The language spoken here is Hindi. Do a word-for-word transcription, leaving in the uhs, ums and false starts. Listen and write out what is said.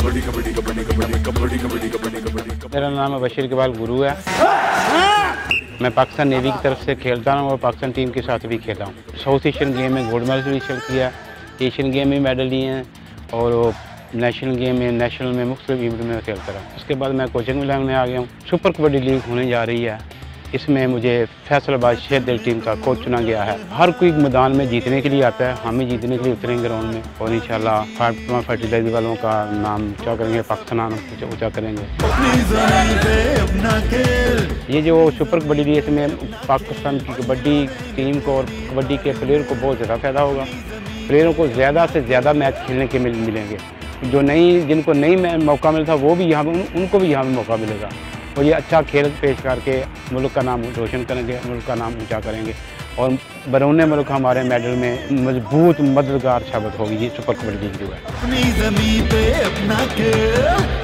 मेरा नाम है बशीर इकबाल गुरु है। मैं पाकिस्तान नेवी की तरफ से खेलता हूँ और पाकिस्तान टीम के साथ भी खेला हूँ। साउथ एशियन गेम में गोल्ड मेडल भी हासिल किया, एशियन गेम में मेडल लिए हैं और नेशनल गेम में नेशनल में मुख्तलिफ इवेंट में खेलता रहा। उसके बाद मैं कोचिंग लाइन में आ गया हूँ। सुपर कबड्डी लीग होने जा रही है, इसमें मुझे फैसलाबाद शेर दिल टीम का कोच चुना गया है। हर कोई मैदान में जीतने के लिए आता है, हम ही जीतने के लिए उतरेंगे ग्राउंड में और इंशाल्लाह फातिमा फर्टिलाइजर वालों का नाम ऊँचा करेंगे, पाकिस्तान नाम ऊँचा करेंगे। ये जो सुपर कबड्डी लीग इसमें पाकिस्तान की कबड्डी टीम को और कबड्डी के प्लेयर को बहुत ज़्यादा फायदा होगा। प्लेयरों को ज़्यादा से ज़्यादा मैच खेलने के मिल मिलेंगे। जो नई जिनको नहीं मौका मिला था वो भी यहाँ उन, उनको भी यहाँ पर मौका मिलेगा और ये अच्छा खेल पेश करके मुल्क का नाम रोशन करेंगे, मुल्क का नाम ऊंचा करेंगे और बरौने मुल्क हमारे मेडल में मजबूत मददगार साबित होगी ये सुपर कबड्डी लीग जो है।